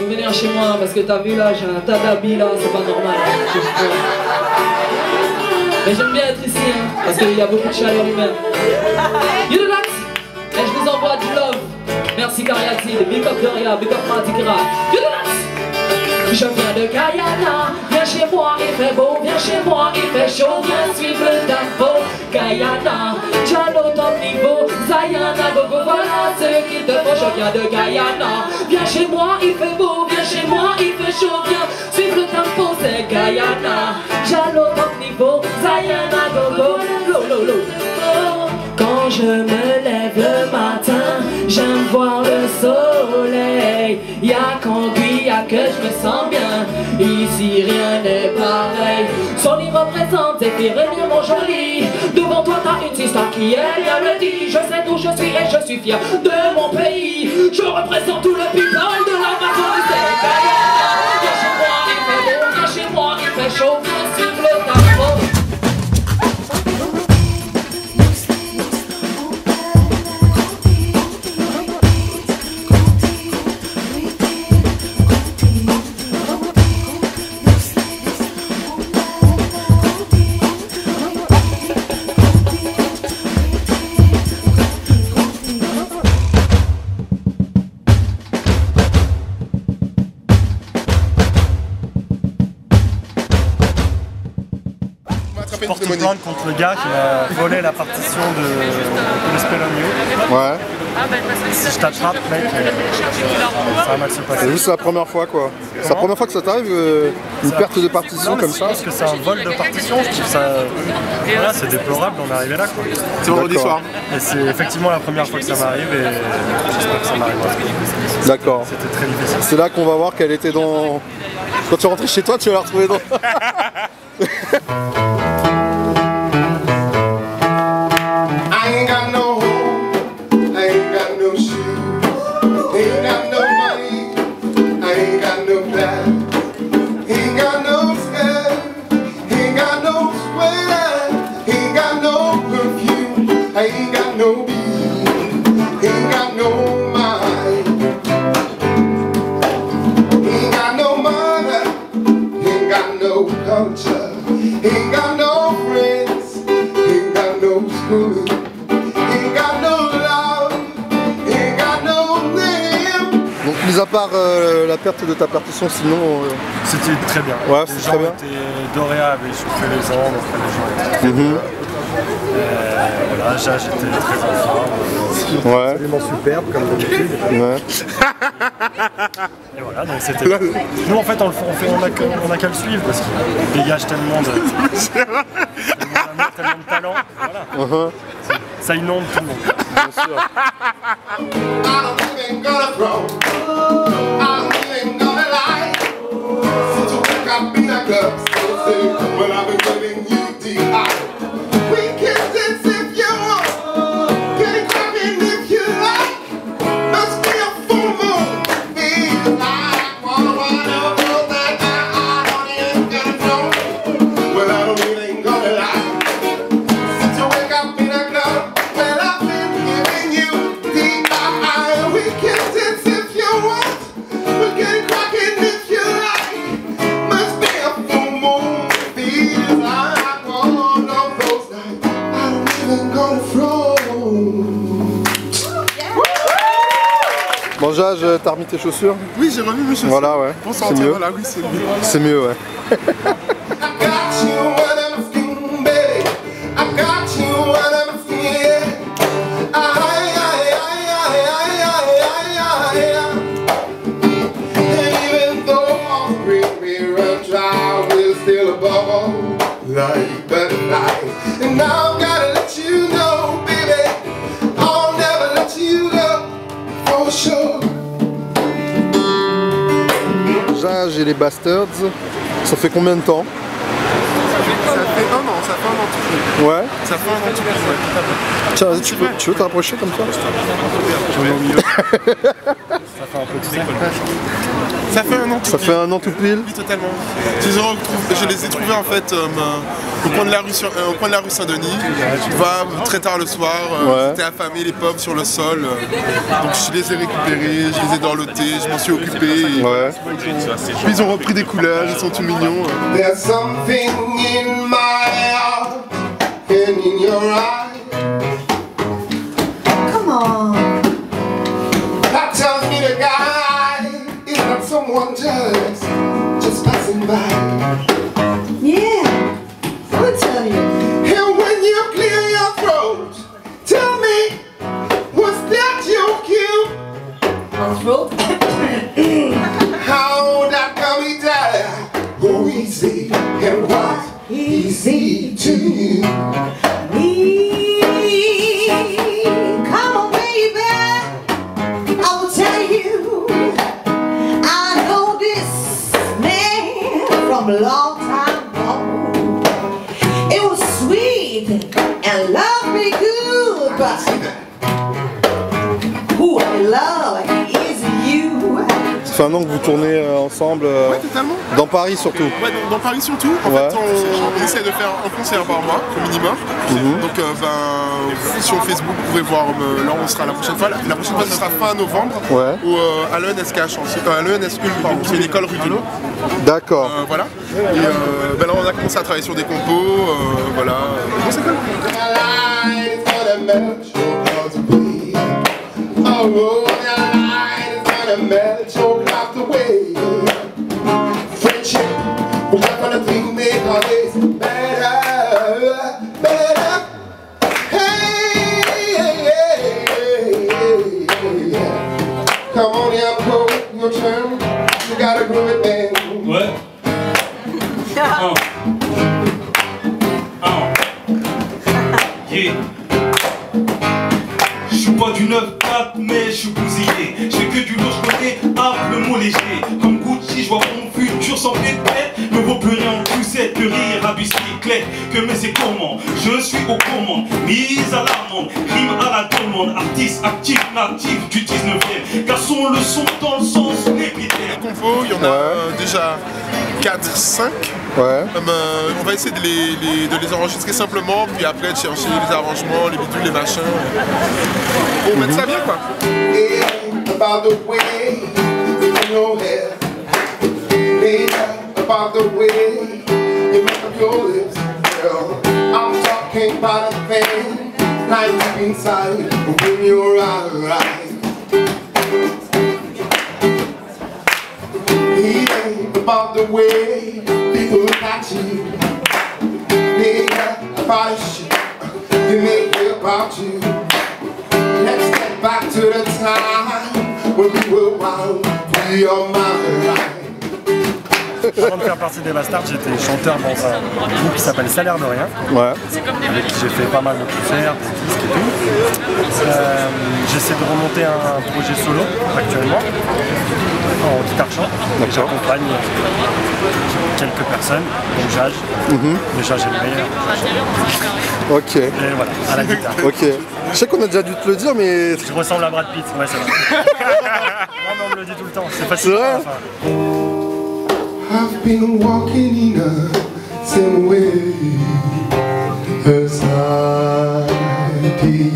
faut venir chez moi parce que t'as vu là, j'ai un tas d'habits là, c'est pas normal. Mais j'aime bien être ici, hein, parce qu'il y a beaucoup de chaleur humaine. You know that? Et je vous envoie du love. Merci Cariatide, big up Doria, big up Matikra. You know that? Je viens de Guyana, viens chez moi, il fait beau, viens chez moi, il fait chaud, viens suivre le tempo. Guyana, Jalo top niveau, Zayana, gogo, voilà ce qu'il te faut. Je viens de Guyana, viens chez moi, il fait beau, viens chez moi, il fait chaud, viens suivre le tempo. C'est Guyana, Jalo top niveau, Zayana, gogo, lo lo lo. Quand je me lève le matin, j'aime voir le soleil. Y'a qu'en Guyane que je me sens bien, ici rien n'est pareil. Son y représente Zéphyr et mon joli. Devant toi t'as une sister qui est bien le dit. Je sais d'où je suis et je suis fier de mon pays. Je représente tout le people de la majorité. Viens chez moi il fait beau, viens chez moi il fait chaud, viens suivre le tempo. Je porte plainte contre le gars qui m'a volé la partition de Spell on You. Ouais. Si je t'attrape, mec, ça va mal se passer. C'est juste la première fois quoi. C'est la première fois que ça t'arrive, une perte de partition comme ça. Parce que c'est un vol de partition, je trouve ça. Voilà, c'est déplorable d'en arriver là quoi. C'est vendredi soir. Et c'est effectivement la première fois que ça m'arrive et j'espère que ça m'arrivera. D'accord. C'était très difficile. C'est là qu'on va voir qu'elle était dans. Quand tu rentres chez toi, tu vas la retrouver dans. I ain't got no home, I ain't got no shoes, ain't got no money, I ain't got no bag, ain't got no skirt, ain't got no sweater, ain't got no perfume, I ain't got no beat, ain't got no mind, ain't got no mother, ain't got no culture, ain't got no friends, ain't got no school. Donc, mis à part la perte de ta partition, sinon. C'était très bien. Ouais, les c'est gens très bien. Doréa avait chauffé les ondes, après les gens étaient très bien. Voilà, j'étais très en forme. Ouais. Absolument superbe, comme d'habitude. Ouais. Et voilà, donc c'était. Nous en fait, on a qu'à le suivre parce qu'il dégage tellement tellement de talent. Voilà. Ça inonde tout le monde. Bien sûr. Bon, Jage, t'as remis tes chaussures? Oui, j'ai remis mes chaussures. Voilà, ouais. Bonsoir, c'est mieux. voilà, oui, c'est mieux. C'est mieux, ouais. Like butterflies, and now I've gotta let you know, baby, I'll never let you go, for sure. Jage et les Bastards, ça fait combien de temps? Ça fait un an tout pile. Ouais. Ça fait un an tout pile. Tiens, vas-y, tu veux t'approcher comme ça? Je mets au milieu. Ça fait un peu de Ça fait un an tout Ça pile. fait un an tout pile. Oui, totalement. Je les ai trouvés en fait au coin de la rue Saint-Denis. Tu vas très tard le soir, j'étais affamé, les pommes sur le sol. Donc je les ai récupérés, je les ai dorlotés, je m'en suis occupé. Et puis ils ont repris des couleurs, ils sont tout mignons. There's something in my heart and in your eyes. Come on. That tells me the guy is not someone just passing by. Yeah, I'll tell you. And when you clear your throat, tell me, was that your cue? My throat. How that coming down? Go easy and what easy to you. Come on, baby. I will tell you. I know this man from a long time ago. It was sweet and loved me good, but who I love is you. Ça fait un an que vous tournez ensemble Ouais, totalement. dans Paris surtout. Ouais, dans Paris surtout. En fait, on essaie de faire un concert par mois, au minimum. Donc, sur Facebook, vous pouvez voir. Là, on sera la prochaine fois. La prochaine fois, ce sera fin novembre. Ouais. Ou à l'ENSK, à l'ENS Ulm, pardon. C'est une école rue du Lot. D'accord. Voilà. Et là, on a commencé à travailler sur des compos. Voilà. Bon, c'est cool. Melt your cloud away. Friendship, whatever the thing they call it, better, better. Hey, hey, hey, hey, hey. Come on, young pro, your turn. You gotta groove it, man. Ouais. Yeah. Je suis pas du 9-4 mais je suis bousillé. Je fais que du lourd, je connais un peu mon léger. Comme Gucci, je vois mon futur sans pied de tête. Ne vaut plus rien en poussette, que rire à bicyclette. Que mais c'est comment, je suis aux commandes. Mise à l'amende, rime à la demande. Artiste actif, natif du 19e. Garçon le son dans le sens épithète. Compos, il y en a déjà 4-5. Ouais. On va essayer de les enregistrer simplement, puis après de chercher les arrangements, les bidules, les machins. Pour mettre ça bien quoi. Yeah, about the way in your hair. Yeah, about the way you make up your lips, girl. I'm talking about a thing like deep inside when you're alright. Yeah, about the way people look at you. Yeah, about the shit you make it about you. Let's get back to the time when we were wild, free your mind. Avant de faire partie des Bastards, j'étais chanteur dans un groupe qui s'appelle Salaire de Rien. Ouais. Avec qui j'ai fait pas mal de concerts, des disques et tout. J'essaie de remonter un projet solo actuellement, en guitare chant. J'accompagne quelques personnes, dont Jage. Déjà j'ai le meilleur. Ok. Et voilà, à la guitare. Ok. Je sais qu'on a déjà dû te le dire, mais... Je ressemble à Brad Pitt, ouais c'est vrai. Non mais on me le dit tout le temps, c'est facile. C'est vrai. I've been walking in a same way as I did,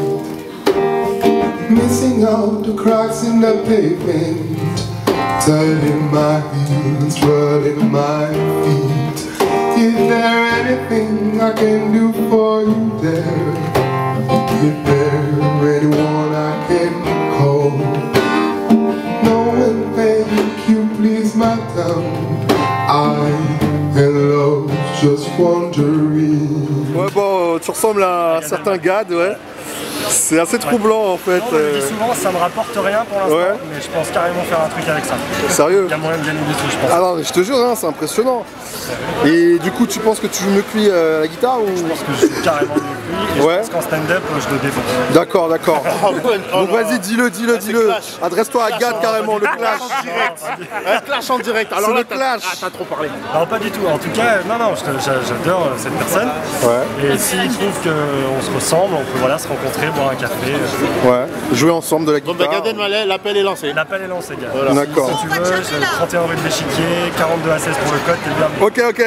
missing out the cracks in the pavement, tired in my heels, running my feet. Is there anything I can do for you there? Is there anyone I can call? No one thank you, please, madam. I am lost, just wondering. Ouais, bon, tu ressembles à un certain Gad, ouais. C'est assez troublant en fait. On me le dit souvent, ça me rapporte rien pour l'instant, Ouais. mais je pense carrément faire un truc avec ça. Sérieux? Il y a moyen de gagner des sous, je pense. Ah non, mais je te jure, hein, c'est impressionnant. Et du coup, tu penses que tu joues mieux que lui à la guitare ou... Je pense que je suis carrément mieux que lui, et Ouais. je pense qu'en stand-up, je le défonce. D'accord, d'accord. Donc vas-y, dis-le. Adresse-toi à Gad carrément, le clash. Un clash en direct. C'est le clash. T'as trop parlé. Non, pas du tout. En tout cas, non, j'adore cette personne. Ouais. Et s'il trouve qu'on se ressemble, on peut voilà, se rencontrer, boire un café. Ouais, jouer ensemble de la Bon, guitare. bah, Gad Elmaleh, l'appel est lancé. L'appel est lancé, gars. Voilà. D'accord. Si tu veux, j'ai le 31 rue de l'Échiquier, 42 à 16 pour le code, t'es bien. Ok, ok.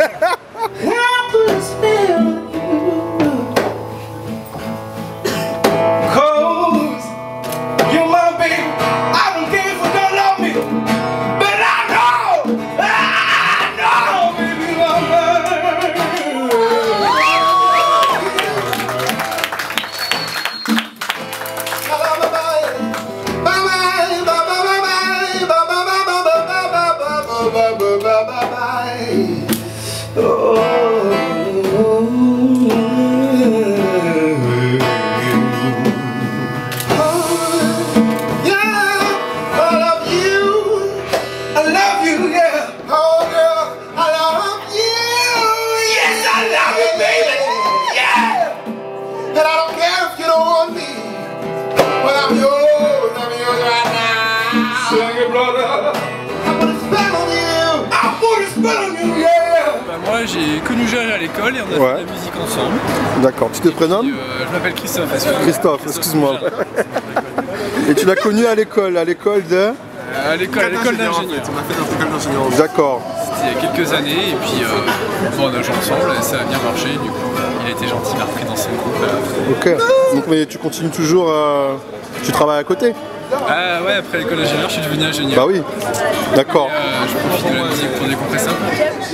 Cause you're my baby. I don't care if you don't love me, but I know, baby, I'm Moi j'ai connu Gérard à l'école et on a fait de la musique ensemble. D'accord, tu te prénommes? Je m'appelle Christophe. Christophe, excuse-moi. Et tu l'as connu à l'école de... À l'école d'ingénieur. On a fait notre école d'ingénieur. D'accord. C'était il y a quelques années et puis bon, on a joué ensemble et ça a bien marché. Du coup il a été gentil, il m'a repris dans son groupe. Ok. Donc, mais tu continues toujours... Tu travailles à côté? Ah ouais, après l'école d'ingénieur je suis devenu ingénieur. Bah oui. D'accord. Je profite de la musique pour décompresser un peu.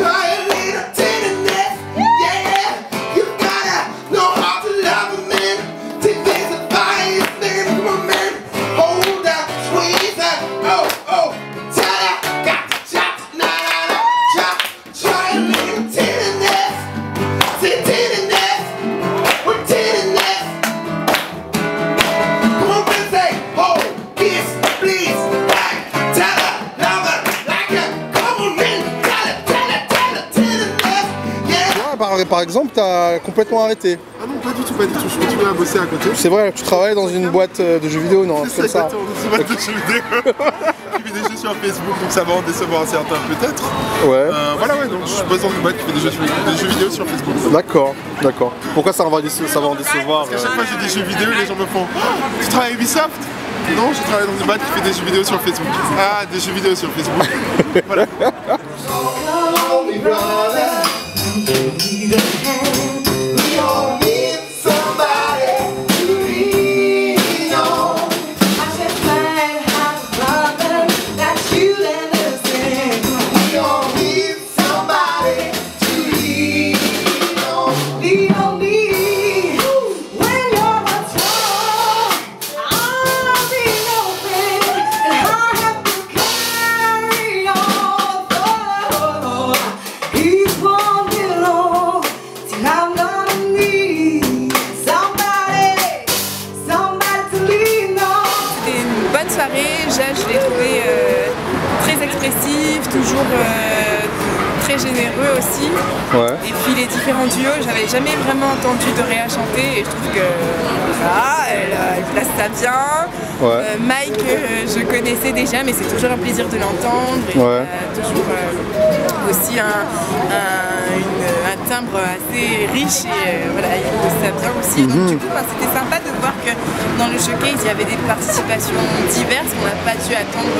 Par exemple, tu as complètement arrêté. Ah non, pas du tout, pas du tout. Je continue à bosser à côté. C'est vrai, tu travailles dans une boîte de jeux vidéo, non? C'est ça, dans une boîte de jeux vidéo. Je fais des jeux sur Facebook, donc ça va en décevoir certains peut-être. Ouais. Voilà, ouais, donc je bosse dans une boîte qui fait des jeux vidéo sur Facebook. D'accord, d'accord. Pourquoi ça va en décevoir? Parce qu'à chaque fois que j'ai des jeux vidéo, les gens me font « Tu travailles à Ubisoft ?» Non, je travaille dans une boîte qui fait des jeux vidéo sur Facebook. Ah, des jeux vidéo sur Facebook. Voilà. Je l'ai trouvé très expressif, toujours très généreux aussi. Ouais. Et puis les différents duos, j'avais jamais vraiment entendu Doréa chanter et je trouve que voilà, elle place ça bien. Ouais. Mike, je connaissais déjà, mais c'est toujours un plaisir de l'entendre. Ouais. Toujours aussi un timbre assez riche et voilà, il pose ça bien aussi. Donc du coup, c'était sympa de voir que dans le showcase, il y avait des participations diverses. On n'a pas dû attendre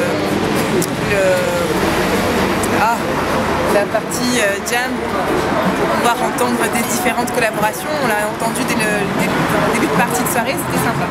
la partie jam pour pouvoir entendre des différentes collaborations. On l'a entendu dès le début de partie de soirée, c'était sympa.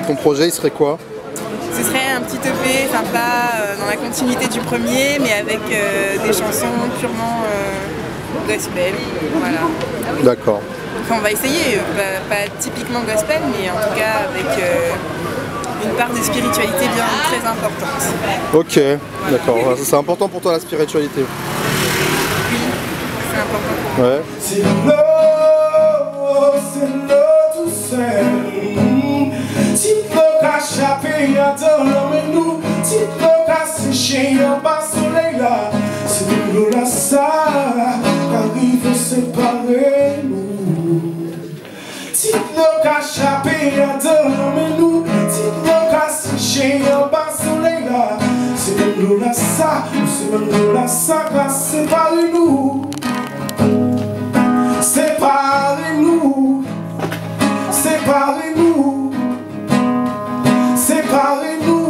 ton projet, il serait quoi? Ce serait un petit EP sympa dans la continuité du premier, mais avec des chansons purement gospel. Voilà. D'accord. Enfin, on va essayer, pas typiquement gospel, mais en tout cas avec une part de spiritualité bien très importante. Ok, d'accord. C'est important pour toi la spiritualité? Oui, c'est important pour moi. Ouais. C'est l'eau tout seul. Petite l'eau qu'a échappé dans l'homme et nous. Petite l'eau qu'a séché en bas soleil là. C'est l'eau là ça arrive séparer nous. Petite l'eau qu'a échappé dans l'homme et nous. Petite l'eau qu'a séché en bas soleil là. C'est l'eau là ça qu'a séparé nous. Séparez-nous, séparez-nous, séparez-nous.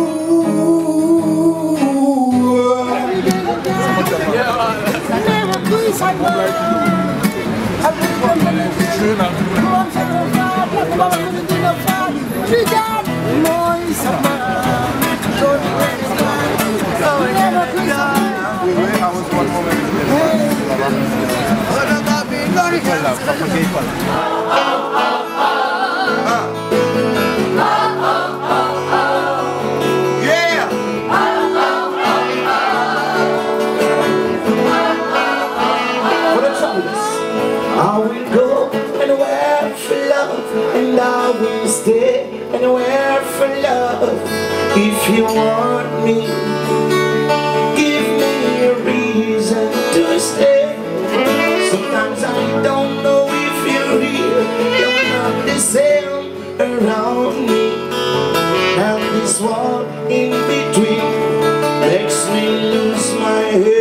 I will go anywhere for love, and I will stay anywhere for love. If you want me, give me a reason to stay. Sometimes I don't know if you're here, you're not the same around me. And this wall in between makes me lose my head.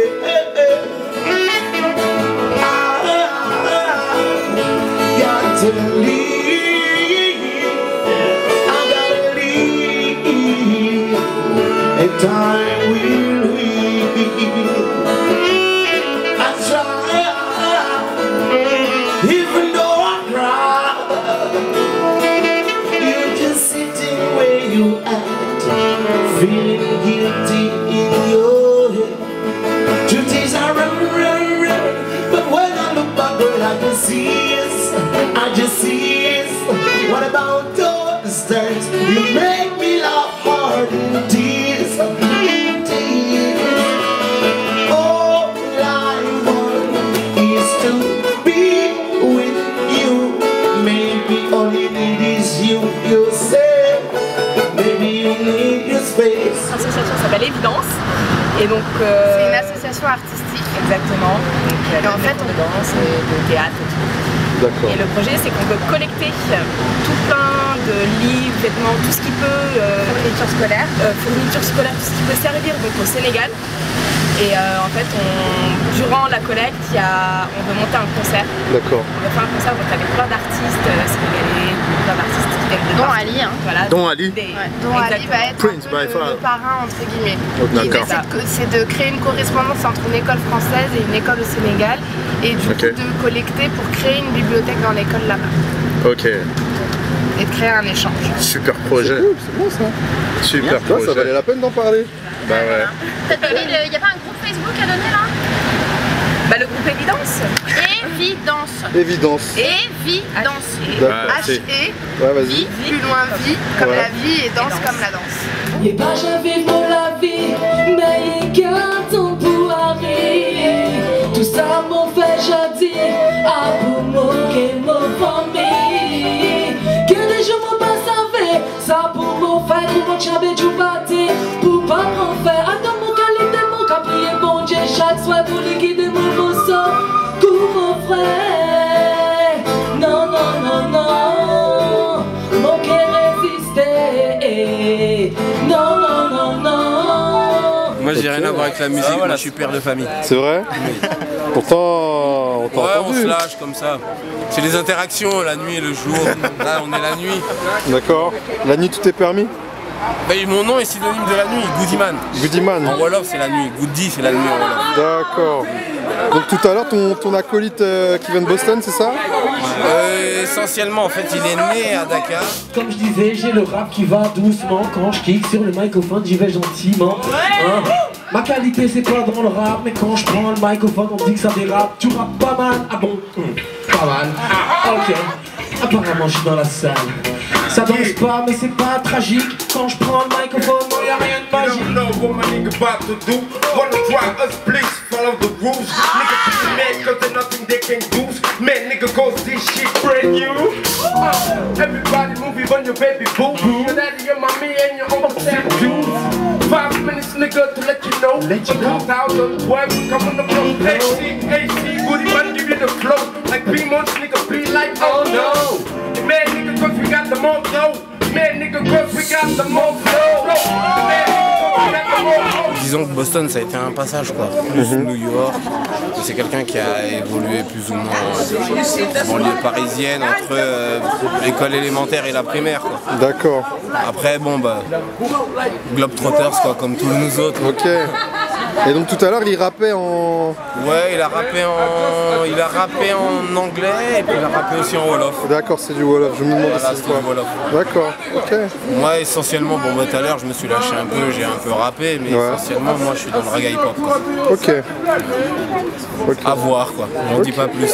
I gotta leave, and time will heal. I try, even though I cry. You're just sitting where you at, feeling guilty in your head. Truth is I run, but when I look back, girl, I can see it. I just see it. What about those times you make me laugh hard in tears? All I want is to be with you. Maybe all you need is yourself. Maybe you need your space. L'association s'appelle Évidence. Et donc c'est une association artistique. Exactement. Donc, et en fait on danse, de théâtre et tout. Et le projet, c'est qu'on veut collecter tout plein de livres, vêtements, tout ce qui peut, fourniture scolaire, tout ce qui peut servir donc, au Sénégal. Et en fait, durant la collecte, on veut monter un concert. D'accord. On veut faire un concert avec plein d'artistes sénégalais, plein d'artistes qui viennent de Don Ali. Hein. Voilà, Don Ali. Don Ali va être un peu le parrain, entre guillemets. L'idée, c'est de créer une correspondance entre une école française et une école au Sénégal. Et du coup, de collecter pour créer une bibliothèque dans l'école là-bas. Ok. Et de créer un échange. Super projet. C'est bon ça. Super projet. Ça valait la peine d'en parler. Bah ouais. Il n'y a pas un groupe Facebook à donner là? Bah le groupe Évidence. Évidence. Évidence. Évidence. H-E. Ouais, vas-y. Plus loin vie, comme la vie, et danse comme la danse. Et bah j'avais pour la vie, mais il y a qu'un temps pour arriver. Tout ça m'en fait jadis, à pour moquer mon famille. Que les jours m'ont pas servi, ça pour mon faire, pour mon chabé du bâti, pour pas m'en faire. Attends mon qualité, mon caprier, bon Dieu, chaque soir pour liquider mon beau sang. Tout mon frère, non, non, non, non, mon cœur résister, non, non, non, non. Moi j'ai rien à voir avec la musique, moi je suis père de famille. C'est vrai? Pourtant, on t'a entendu. On se lâche comme ça. C'est les interactions, la nuit et le jour. Là on est la nuit. D'accord. La nuit tout est permis? Mon nom est synonyme de la nuit, Goodyman. Goodyman. En Wolof, c'est la nuit. Goody, c'est la nuit en Wolof. D'accord. Donc tout à l'heure, ton acolyte qui vient de Boston, c'est ça? Essentiellement, en fait, il est né à Dakar. Comme je disais, j'ai le rap qui va doucement. Quand je kick sur le microphone, j'y vais gentiment. Hein? Ma qualité, c'est pas dans le rap, mais quand je prends le microphone, on dit que ça dérape. Tu rappes pas mal? Ah bon? Pas mal. Ok. Apparemment, je suis dans la salle. Ça danse pas, mais c'est pas tragique. Quand je prends le microphone, non, y'a rien de magique. You don't know what my nigga about to do. Wanna try us, please follow the rules. Nigga, be mad cause there's nothing they can do. Man, nigga, cause this shit brand new. Everybody movie on your baby boo. Your daddy, your mommy, and your almost have dudes. 5 minutes, nigga, to let you know. Let you know. 2012, we coming up from AC, Goodyman, give you the flow. Like B-Months, nigga, be like, oh no. Man, nigga, cause we got the more flow. Man, nigga, cause we got the more flow. Man, nigga, cause we got the more flow. Disons que Boston, ça a été un passage, quoi. Plus New York. C'est quelqu'un qui a évolué plus ou moins en banlieue parisienne, entre l'école élémentaire et la primaire, quoi. D'accord. Après, bon, bah, Globetrotters, quoi, comme tous nous autres. Ok. Et donc tout à l'heure, il rappait en... Ouais, il a rappé en anglais et puis il a rappé aussi en Wolof. D'accord, c'est du Wolof, je me demande voilà, si c'est quoi. Wolof. D'accord, ok. Moi, essentiellement, bon, bah, tout à l'heure, je me suis lâché un peu, j'ai un peu rappé, mais essentiellement, moi, je suis dans le reggae hip-hop. Ok. À voir, quoi. On dit pas plus.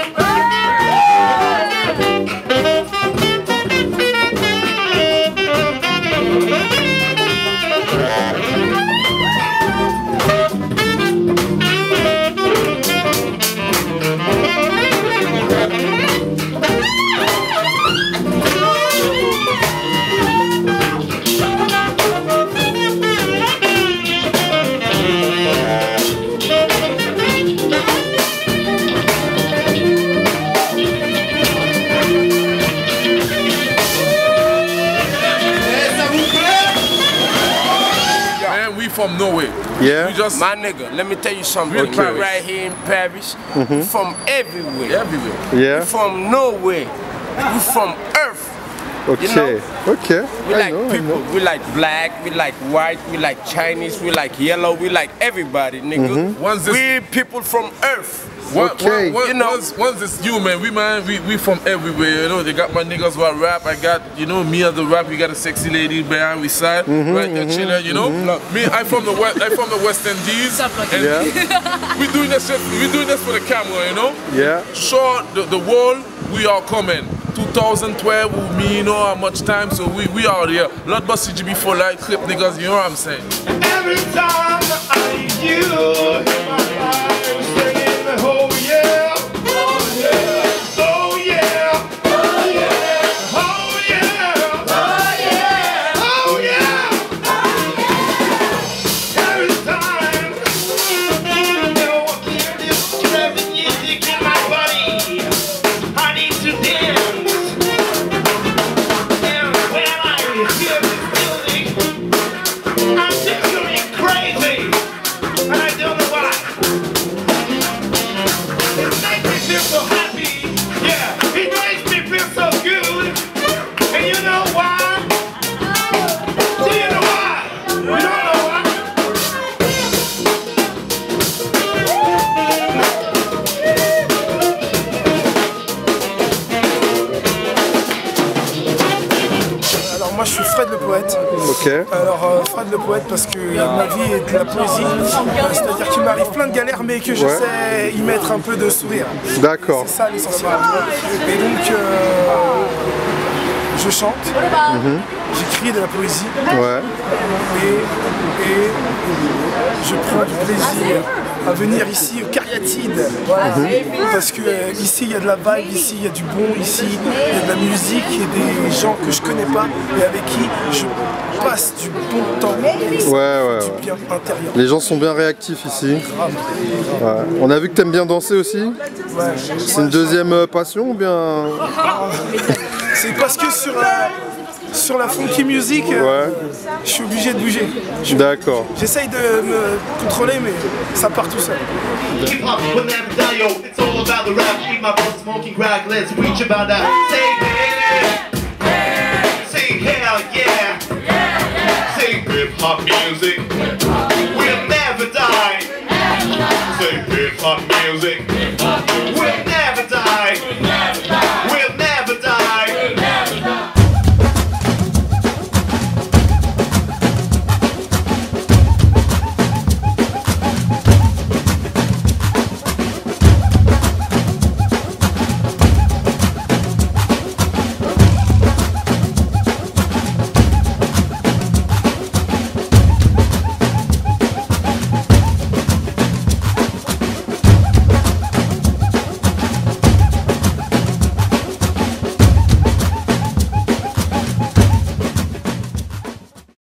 From Norway. Yeah. We just, my nigga, let me tell you something. Okay. We're right here in Paris. We're from everywhere. Everywhere. Yeah. We're from Norway. We're from Earth. Okay. You know? Okay. We like people. We like black. We like white. We like Chinese. We like yellow. We like everybody, nigga. We people from Earth. Okay. You know, once it's you, man. We from everywhere. You know, they got my niggas who are rap. I got, you know, me as the rap. We got a sexy lady behind we side, right there chilling. You know, me. I'm from the West Indies, and we doing this shit. We doing this for the camera, you know. Yeah. Show the world we are coming. 2012 with me, you know how much time, so we out here. Lot bus CGB for life, clip niggas, you know what I'm saying? Every time I see you, my life singing the whole year. Oh yeah, oh yeah, oh yeah, oh yeah, oh yeah, oh yeah. Every time, you know, I hear this crazy music in my body. I need to dance. And when I hear this music, I'm just going crazy. And I don't know why. It makes me feel so happy. Yeah, it makes me feel so good. And you know why? Do you know why? You don't know why? Alors moi je suis Fred le poète. Ok. Alors Fred le poète parce que ma vie est de la poésie. C'est-à-dire qu'il m'arrive plein de galères mais que je sais y mettre un peu de sourire. D'accord. C'est ça l'essentiel. Et donc je chante, j'écris de la poésie. Ouais. Et je prends du plaisir à venir ici au Cariatide. Parce que ici il y a de la vibe, ici il y a du bon, ici il y a de la musique, il y a des gens que je connais pas et avec qui je passe du bon temps. Du bien intérieur. Les gens sont bien réactifs ici. Ouais. On a vu que t'aimes bien danser aussi. C'est une deuxième passion ou bien? C'est parce que sur la funky music, je suis obligé de bouger. D'accord. J'essaye de me contrôler, mais ça part tout seul. Hip hop will never die, yo. It's all about the rap. Keep my bones smoking crack. Let's preach about that. Say